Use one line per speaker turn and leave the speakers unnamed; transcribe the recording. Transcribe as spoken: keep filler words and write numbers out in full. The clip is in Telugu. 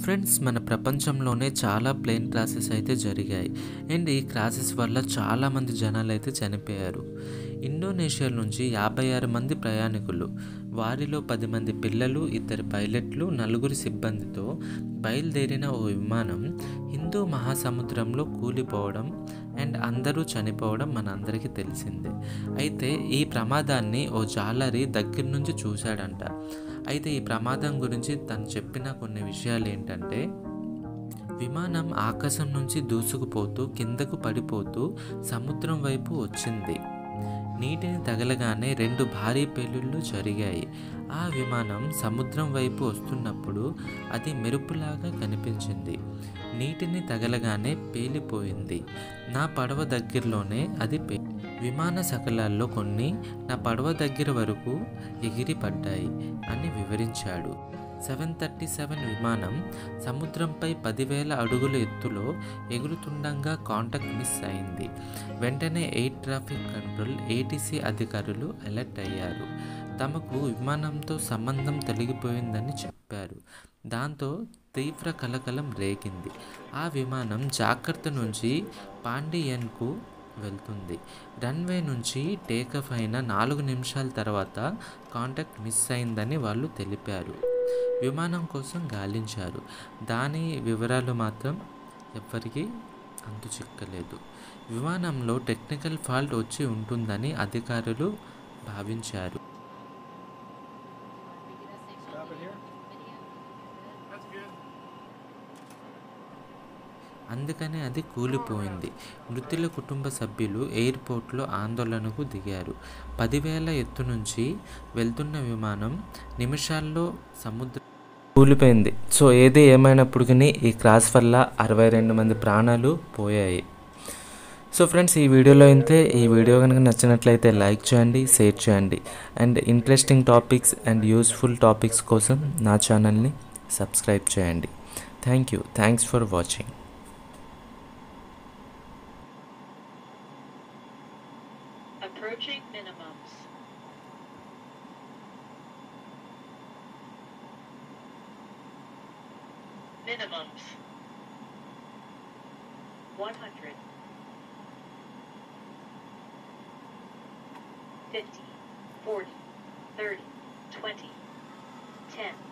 ఫ్రెండ్స్, మన ప్రపంచంలోనే చాలా ప్లేన్ క్రాసెస్ అయితే జరిగాయి. అండ్ ఈ క్రాసెస్ వల్ల చాలామంది జనాలు అయితే చనిపోయారు. ఇండోనేషియా నుంచి యాభై ఆరు మంది ప్రయాణికులు, వారిలో పది మంది పిల్లలు, ఇద్దరు పైలట్లు, నలుగురు సిబ్బందితో బయలుదేరిన ఓ విమానం హిందూ మహాసముద్రంలో కూలిపోవడం అండ్ అందరూ చనిపోవడం మనందరికీ తెలిసిందే. అయితే ఈ ప్రమాదాన్ని ఓ జాలరి దగ్గర నుంచి చూశాడంట. అయితే ఈ ప్రమాదం గురించి తను చెప్పిన కొన్ని విషయాలు ఏంటంటే, విమానం ఆకాశం నుంచి దూసుకుపోతూ కిందకు పడిపోతూ సముద్రం వైపు వచ్చింది. నీటిని తగలగానే రెండు భారీ పేలుళ్ళు జరిగాయి. ఆ విమానం సముద్రం వైపు వస్తున్నప్పుడు అది మెరుపులాగా కనిపించింది. నీటిని తగలగానే పేలిపోయింది. నా పడవ దగ్గరలోనే అది పే విమాన శకలాల్లో కొన్ని నా పడవ దగ్గర వరకు ఎగిరి పడ్డాయి అని వివరించాడు. సెవెన్ థర్టీ సెవెన్ విమానం సముద్రంపై పదివేల అడుగుల ఎత్తులో ఎగురుతుండగా కాంటాక్ట్ మిస్ అయింది. వెంటనే ఎయిర్ ట్రాఫిక్ కంట్రోల్ ఏటీసీ అధికారులు అలర్ట్ అయ్యారు. తమకు విమానంతో సంబంధం తొలగిపోయిందని చెప్పారు. దాంతో తీవ్ర కలకలం రేగింది. ఆ విమానం జాకర్తా నుంచి పాండియన్కు వెళ్తుంది. రన్వే నుంచి టేకాఫ్ అయిన నాలుగు నిమిషాల తర్వాత కాంటాక్ట్ మిస్ అయిందని వాళ్ళు తెలిపారు. విమానం కోసం గాలించారు. దాని వివరాలు మాత్రం ఎవ్వరికీ అంతు చిక్కలేదు. విమానంలో టెక్నికల్ ఫాల్ట్ వచ్చి ఉంటుందని అధికారులు భావించారు. అందుకనే అది కూలిపోయింది. మృతుల కుటుంబ సభ్యులు ఎయిర్పోర్ట్లో ఆందోళనకు దిగారు. పదివేల ఎత్తు నుంచి వెళ్తున్న విమానం నిమిషాల్లో సముద్రం కూలిపోయింది. సో ఏది ఏమైనప్పటికీ ఈ క్రాష్ వల్ల అరవై రెండు మంది ప్రాణాలు పోయాయి. సో ఫ్రెండ్స్, ఈ వీడియోలో అయితే ఈ వీడియో కనుక నచ్చినట్లయితే లైక్ చేయండి, షేర్ చేయండి. And interesting topics and useful topics కోసం నా ఛానల్ని సబ్స్క్రైబ్ చేయండి. Thank you. Thanks for watching.
Approaching minimums. Minimums. one hundred. fifty, forty, thirty, twenty, ten.